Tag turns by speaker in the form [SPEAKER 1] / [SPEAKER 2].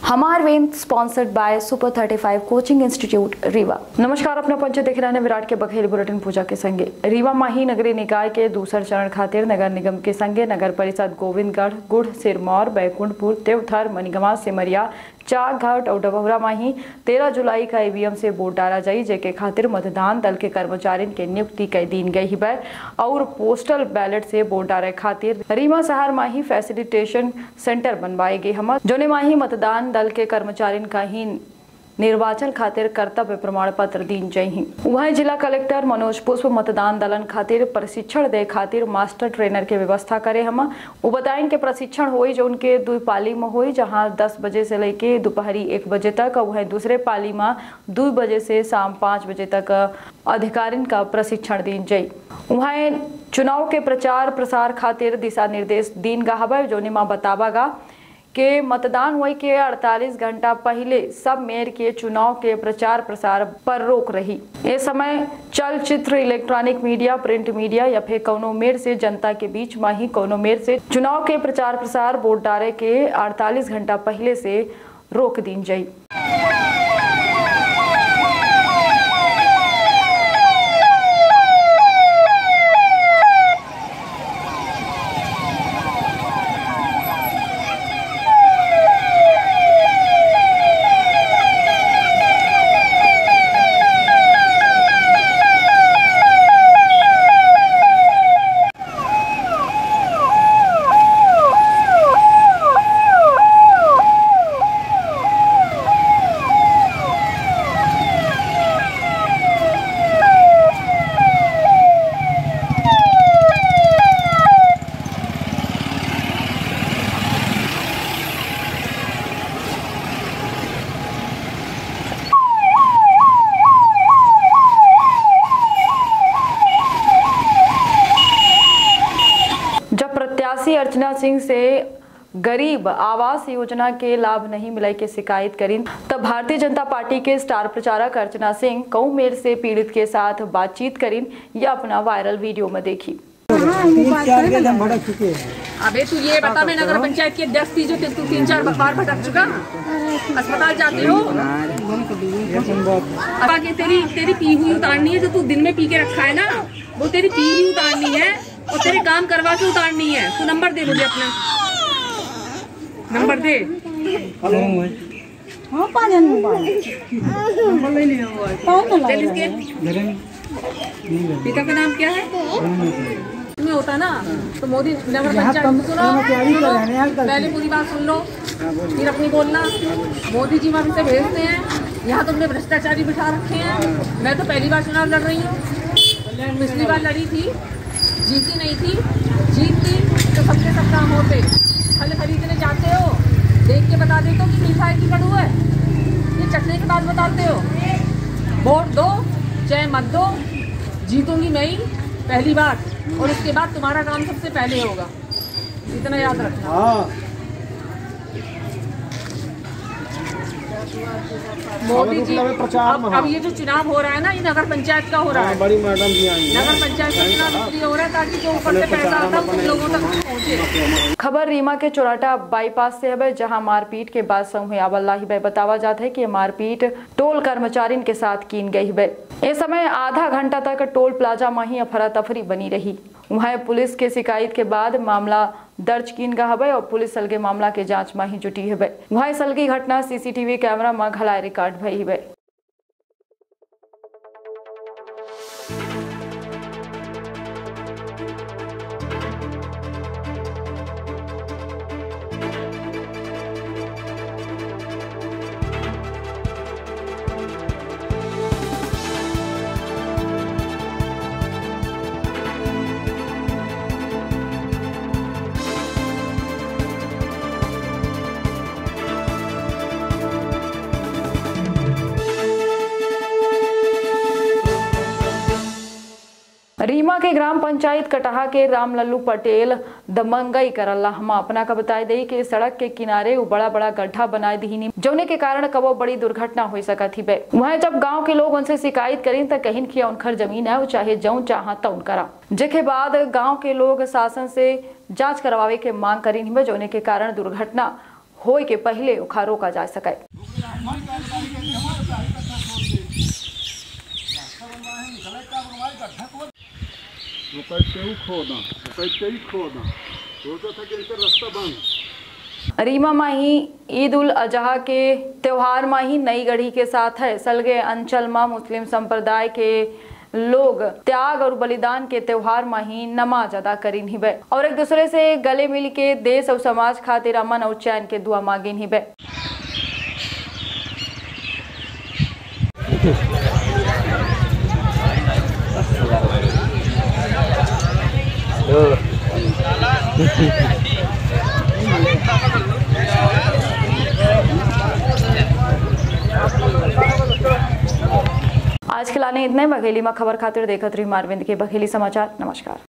[SPEAKER 1] हमार event sponsored by super 35 coaching institute Rewa. नमस्कार, अपना पंच देख रहे हैं विराट के बघेल बुलेटिन पूजा के संगे रीवा माही नगरी निकाय के दूसर चरण खातिर नगर निगम के संगे नगर परिषद गोविंदगढ़, गुड़, सिरमौर, बैकुंठपुर, देवथर, मनीगवा, सिमरिया, चाकघाट और डबौरा माही 13 जुलाई का ईवीएम से वोट डाला जाई, जेके खातिर मतदान दल के कर्मचारियों के नियुक्ति कई दिन गई है और पोस्टल बैलेट से वोट डाले खातिर रीवा शहर माही फैसिलिटेशन सेंटर बनवाए गए हम, जोने माही मतदान दल के कर्मचारियों का ही निर्वाचन खातिर कर्तव्य प्रमाण पत्र दीन जाही। वहीं जिला कलेक्टर मनोज पुष्प मतदान दलन खातिर प्रशिक्षण दे खातिर मास्टर ट्रेनर के व्यवस्था करे हम। वो बताएं कि प्रशिक्षण हुई जो उनके 2 पाली में हुई, जहां 10 बजे से लेके दोपहरी 1 बजे तक, वहीं दूसरे पाली में 2 बजे से शाम 5 बजे तक अधिकारियों का प्रशिक्षण दीन जाई। वहीं चुनाव के प्रचार प्रसार खातिर दिशा निर्देश दीन गा हवे, जो निमा बतावागा के मतदान हुए के 48 घंटा पहले सब मेयर के चुनाव के प्रचार प्रसार पर रोक रही। इस समय चलचित्र, इलेक्ट्रॉनिक मीडिया, प्रिंट मीडिया या फिर कौनो मेयर से जनता के बीच में ही कौनो मेयर से चुनाव के प्रचार प्रसार वोट डाले के 48 घंटा पहले से रोक दी जाये। अर्चना सिंह से गरीब आवास योजना के लाभ नहीं मिले के शिकायत करी, तब भारतीय जनता पार्टी के स्टार प्रचारक अर्चना सिंह कौमेर से पीड़ित के साथ बातचीत करी या अपना वायरल वीडियो में देखी।
[SPEAKER 2] अबे तू ये बता, मैं नगर पंचायत की अध्यक्ष थी जो तू 3-4 बार भटक चुका, अस्पताल जाती हो। आगे तेरी पी हुई उतारनी है, जो तू दिन में पी के रखा है ना, वो तेरी पी हुई उतारनी है और तेरे काम करवा के उतारनी है। तू नंबर दे मुझे, अपना नंबर दे। पिता का नाम क्या है? तुम्हें होता ना तो मोदी नगर पंचायत सुनो, पहले पूरी बात सुन लो फिर अपनी बोलना। मोदी जी वहाँ से भेजते हैं, यहाँ तुमने भ्रष्टाचारी बिठा रखे हैं। मैं तो पहली बार चुनाव लड़ रही हूँ, पिछली बार लड़ी थी, जीती नहीं थी। जीतती तो सबके सब काम होते। फल खरीदने जाते हो, देख के बता देते हो कि मीठा है कि कड़ू है, ये चखने के बाद बताते हो। वोट दो चाहे मत दो, जीतूंगी मैं ही पहली बार, और उसके बाद तुम्हारा काम सबसे पहले होगा, इतना याद रखना। मोदी जी अब ये जो चुनाव हो रहा है ना, ये नगर पंचायत का हो रहा है। बड़ी मैडम जी आई, नगर पंचायत का चुनाव इसलिए हो रहा है ताकि जो ऊपर से पैसा आता है उन लोगों तक पहुंचे।
[SPEAKER 1] खबर रीवा के चौराटा बाईपास से है, जहां मारपीट के बाद समूह आवल्लाही बतावा जाता है कि मारपीट टोल कर्मचारियों के साथ की गई है। इस समय आधा घंटा तक टोल प्लाजा में ही अफरा तफरी बनी रही। वहाँ पुलिस के शिकायत के बाद मामला दर्ज किन गा हवे और पुलिस सलगे मामला के जांच में ही जुटी है। वहाँ सलगी घटना सीसीटीवी कैमरा में घलाय रिकॉर्ड भई है। रीमा के ग्राम पंचायत कटहा के राम लल्लू पटेल दमंगई करला हम अपना का बताई दी कि सड़क के किनारे बड़ा बड़ा गड्ढा बनाए दी, जोने के कारण कबो बड़ी दुर्घटना हो सका थी। वह जब गांव के लोग उनसे शिकायत करी तो कहीं कि उनकर जमीन है, वो चाहे जौन चाह तौन करा, जेके बाद गाँव के लोग शासन से जांच करवावे के मांग करी, जोने के कारण दुर्घटना होय के पहले ओखा रोका जा सके। रीवा माही ईद उल अजहा के त्योहार माही नई गढ़ी के साथ है सलगे अंचल में मुस्लिम संप्रदाय के लोग त्याग और बलिदान के त्योहार माही नमाज अदा करीन हिबे और एक दूसरे से गले मिल के देश और समाज खातिर अमन और चैन के दुआ मांगिन हिबे। आज खिलाने इतने बघेली में खबर खातिर देखत रही मारविंद के बघेली समाचार। नमस्कार।